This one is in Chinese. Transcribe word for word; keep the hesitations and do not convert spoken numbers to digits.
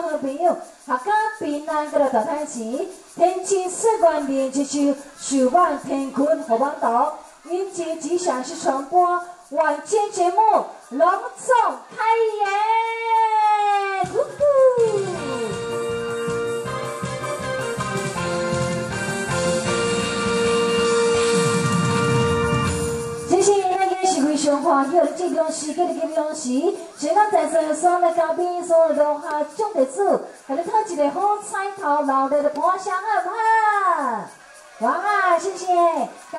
好朋友，客家平安个大摊市，天气四观连接手，手腕天坤好帮导，迎接吉祥是传播晚间节目隆重开演，呼呼！谢谢大家是非常欢喜的这种时间的这种时，希望在座所有的嘉宾、所有的留下奖得主，给你讨一个好彩头，热烈的鼓声好不好？哇，谢谢。